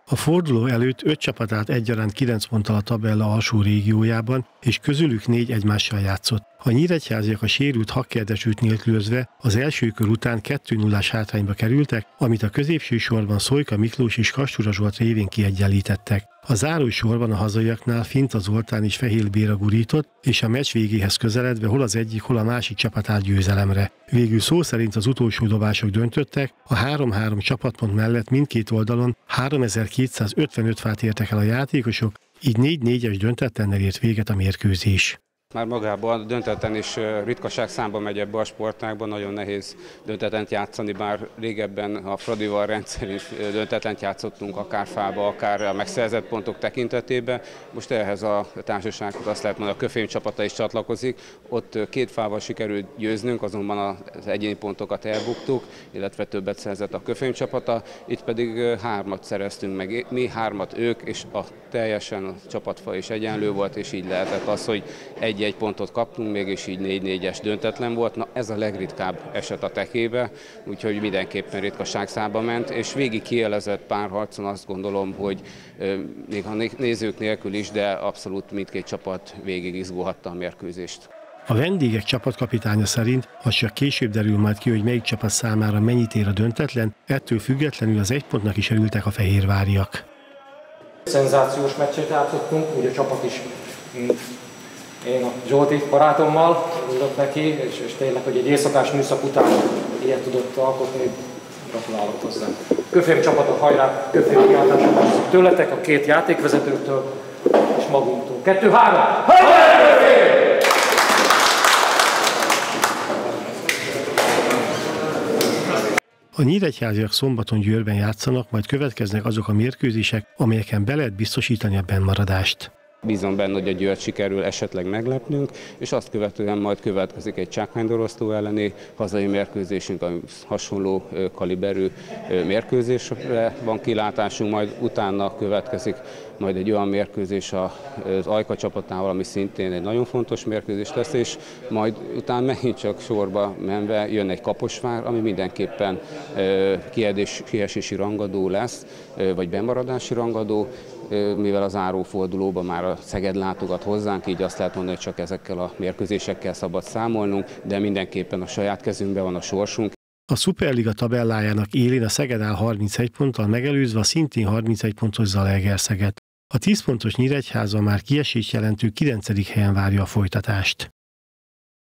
A forduló előtt 5 csapat állt egyaránt 9 ponttal a tabella alsó régiójában, és közülük 4 egymással játszott. A nyíregyháziak a sérült Hakkerdesűt nélkülözve az első kör után 2-0-ás hátrányba kerültek, amit a középső sorban Szojka Miklós és Kastura Zsolt révén kiegyenlítettek. A záró sorban a hazaiaknál Finta Zoltán és Fehér Béla gurított, és a meccs végéhez közeledve hol az egyik, hol a másik csapat állt győzelemre. Végül szó szerint az utolsó dobások döntöttek, a 3-3 csapatpont mellett mindkét oldalon 3255 fát értek el a játékosok, így 4-4-es döntetlennel ért véget a mérkőzés. Már magában a döntetlen is ritkaság számba megy ebbe a sportágban, nagyon nehéz döntetlent játszani, bár régebben a Fradival rendszerint döntetlent játszottunk, akár fába, akár a megszerzett pontok tekintetében. Most ehhez a társasághoz azt lehet mondani, a Köfém csapata is csatlakozik. Ott 2 fával sikerült győznünk, azonban az egyéni pontokat elbuktuk, illetve többet szerzett a Köfém csapata, itt pedig 3-at szereztünk meg, mi 3-at ők, és teljesen a csapatfa is egyenlő volt, és így lehetett az, hogy egy pontot kaptunk, mégis így 4-4-es döntetlen volt. Na, ez a legritkább eset a tekébe, úgyhogy mindenképpen ritkaság számba ment, és végig kiélezett párharcon azt gondolom, hogy még a nézők nélkül is, de abszolút mindkét csapat végig izgulhatta a mérkőzést. A vendégek csapatkapitánya szerint az csak később derül majd ki, hogy melyik csapat számára mennyit ér a döntetlen, ettől függetlenül az 1 pontnak is örültek a fehérváriak. Szenzációs meccset játszottunk, úgy a csapat is, mint én a Zsolti barátommal ülök neki, és tényleg, hogy egy éjszakás műszak után ilyet tudott alkotni, gratulálok hozzá. Köfém csapata, hajrá, Köfém kiáltása várjuk tőletek, a 2 játékvezetőtől és magunktól. 2-3! Hajrá, Köfém! A nyíregyháziak szombaton Győrben játszanak, majd következnek azok a mérkőzések, amelyeken be lehet biztosítani a bennmaradást. Bízom benne, hogy a Győrt sikerül esetleg meglepnünk, és azt követően majd következik egy Csákvány-Dorosztó elleni hazai mérkőzésünk, ami hasonló kaliberű mérkőzésre van kilátásunk, majd utána következik majd egy olyan mérkőzés az Ajka csapatával, ami szintén egy nagyon fontos mérkőzés lesz, és majd utána megint csak sorba menve jön egy Kaposvár, ami mindenképpen kiesési rangadó lesz, vagy bennmaradási rangadó, mivel az zárófordulóban már a Szeged látogat hozzánk, így azt lehet mondani, hogy csak ezekkel a mérkőzésekkel szabad számolnunk, de mindenképpen a saját kezünkben van a sorsunk. A Szuperliga tabellájának élén a Szeged áll 31 ponttal megelőzve a szintén 31 pontos Zalaegerszeget. A 10 pontos Nyíregyháza már kiesést jelentő 9. helyen várja a folytatást.